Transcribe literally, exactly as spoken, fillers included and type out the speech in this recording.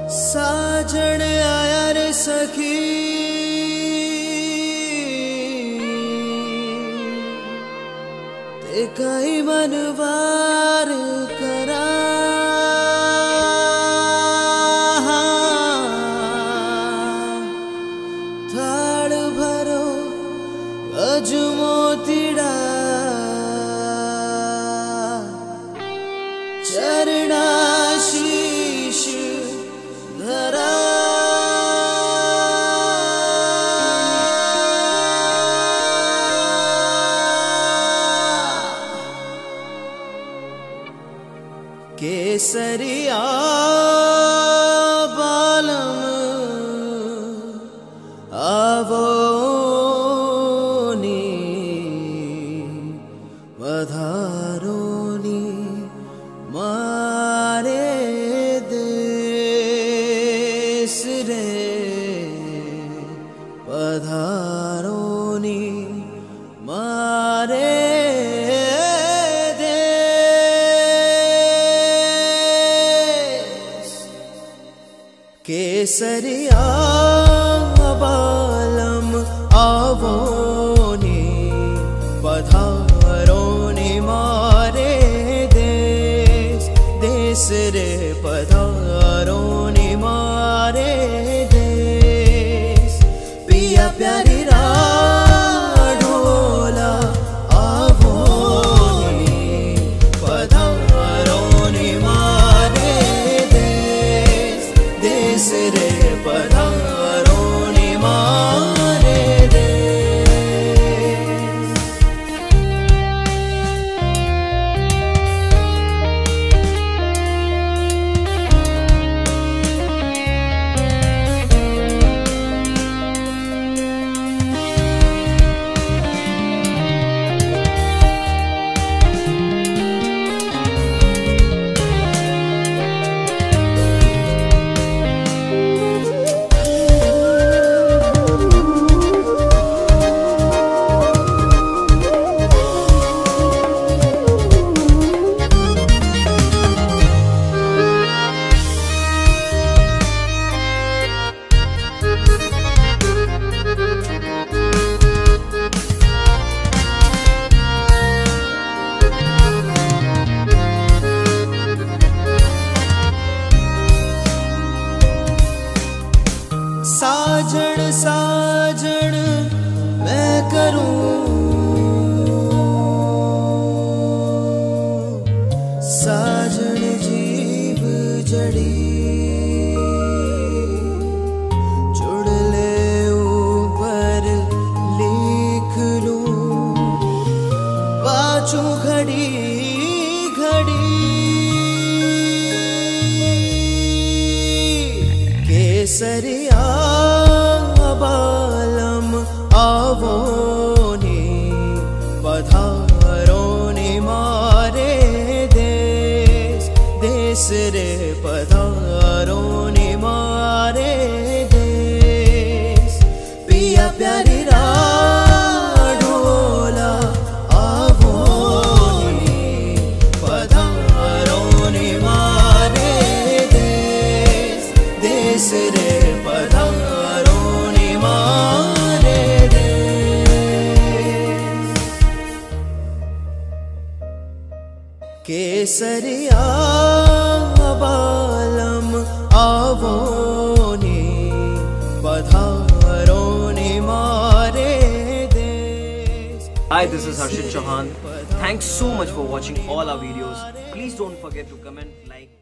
साजन आया रे सखी ते कई मनवार करा थाड़ भरो अजमोतिड़ा चरणाशीष धरा केसरिया बालम आवोनी वधारोनी मारे देश रे पधारोनी मारे देश केसरिया बालम आवोनी पधारोनी मारे देश देश रे पधारोनी मारे देश पिया प्यारी ढोला आवोनी पधारोनी मारे देश देश रे पधारोनी मारे देश साजन साजन मैं करूं साजन जीव जड़ी जुड़ ले ऊपर लिख लूं बाचू घड़ी घड़ी केसरिया बालम आवोनी पधारोनी मारे देश देश रे पधारोनी मारे देश पिया प्यारी ढोला आवोनी पधारोनी मारे देश देश रे पधारोनी मारे देश केसरिया बालम आवोनी पधारोनी मारे देश. Hi, this is Harshit Chauhan. Thanks so much for watching all our videos. Please don't forget to comment, like